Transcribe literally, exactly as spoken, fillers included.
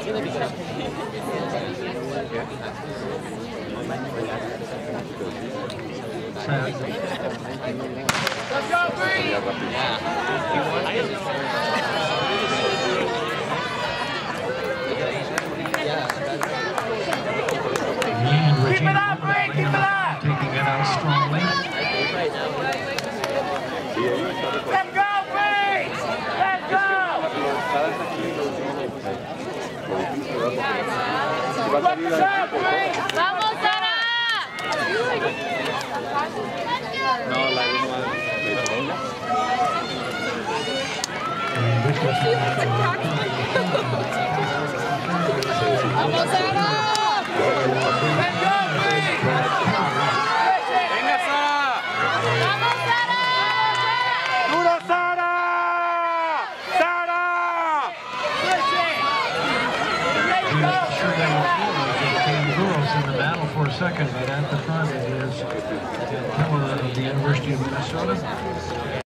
Let's go, Bree! Keep it up, Bree! Keep it up! Taking it out strongly. Let's go, Bree! Let's go! Let's go, Bree! ¡Vamos, Sara! No, la misma. ¡Vamos, Sara! Let's go, Bree! ¡Venga, Sara! ¡Vamos, Sara! ¡Duro, Sara! ¡Sara! Girls in the battle for a second, but at the front it is Keller of the University of Minnesota.